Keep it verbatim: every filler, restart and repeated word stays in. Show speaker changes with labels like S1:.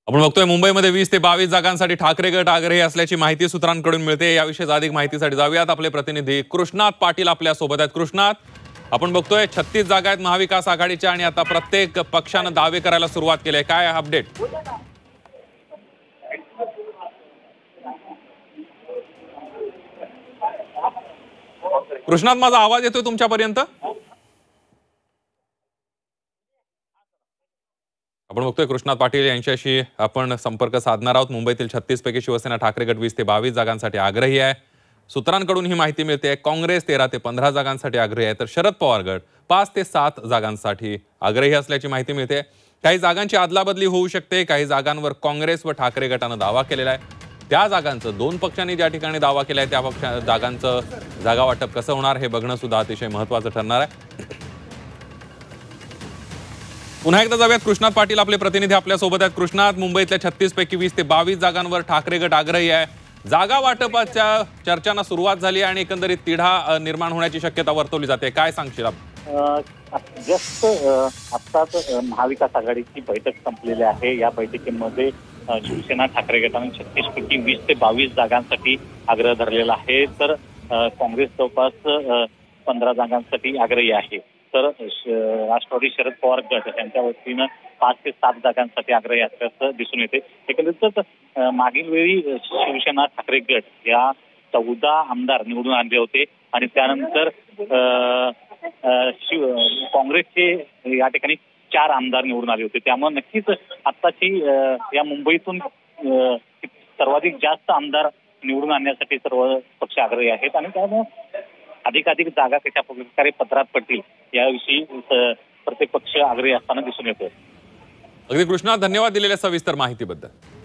S1: आपण बघतोय मुंबईमध्ये वीस ते बावीस जागांसाठी ठाकरे गट आग्रही असल्याची माहिती सूत्रांकडून मिळते। याविषयी अधिक माहितीसाठी जाऊयात। आपले प्रतिनिधी कृष्णात पाटील आपल्या सोबत आहेत। कृष्णात, आपण बघतोय छत्तीस जागा आहेत महाविकास आघाडीच्या आणि आता प्रत्येक पक्षाने दावे करायला सुरुवात केली आहे। काय अपडेट? कृष्णात, माझा आवाज येतोय तुमच्यापर्यंत? आपण बघतोय कृष्णात पाटील यांच्याशी आपण संपर्क साधणार आहोत। मुंबईतील छत्तीस पैकी शिवसेना ठाकरे गट वीस ते बावीस जागांसाठी आग्रही आहे। सूत्रांकडून ही माहिती मिळते। काँग्रेस तेरा ते पंधरा जागांसाठी आग्रही आहे, तर शरद पवार गट पाच ते सात जागांसाठी आग्रही असल्याची माहिती मिळते। काही जागांची अदलाबदली होऊ शकते। काही जागांवर काँग्रेस व ठाकरे गटाने दावा केलेला आहे। त्या जागांचं दोन पक्षांनी ज्या ठिकाणी दावा केलाय त्या पक्ष जागांचं जागा वाटप कसं होणार हे बघणं सुद्धा अतिशय महत्त्वाचं ठरणार आहे। पुन्हा एकदा जाऊयात। कृष्णात पाटील आपले प्रतिनिधी आपल्या सोबत आहेत। कृष्णात, मुंबईतल्या छत्तीस पैकी वीस ते बावीस जागांवर ठाकरे गट आग्रही आहे। जागा वाटपाच्या चर्चांना सुरुवात झाली आणि एकंदरीत तिढा निर्माण होण्याची शक्यता वर्तवली जाते। काय सांगशील आपण?
S2: जस्ट आत्ताच महाविकास आघाडीची बैठक संपलेली आहे। या बैठकीमध्ये शिवसेना ठाकरे गटाने छत्तीस पैकी वीस ते बावीस जागांसाठी आग्रह धरलेला आहे, तर काँग्रेस जवळपास पंधरा जागांसाठी आग्रही आहे, तर राष्ट्रवादी शरद पवार गट यांच्या वतीनं पाच ते सात जागांसाठी आग्रही असल्याचं दिसून येते। एकंदरीतच मागील वेळी शिवसेना ठाकरे गट या चौदा आमदार निवडून आणले होते आणि त्यानंतर शिव काँग्रेसचे या ठिकाणी चार आमदार निवडून आले होते। त्यामुळे नक्कीच आत्ताची या मुंबईतून सर्वाधिक जास्त आमदार निवडून आणण्यासाठी सर्व पक्ष आग्रही आहेत आणि त्यामुळे अधिकाधिक जागा कशा प्रकारे पत्रात पडतील याविषयी प्रत्येक पक्ष आग्रही असताना दिसून येतोय।
S1: अगदी कृष्णा, धन्यवाद दिलेल्या सविस्तर माहितीबद्दल।